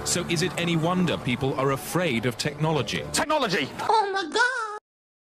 So is it any wonder people are afraid of technology? Technology! Oh my God!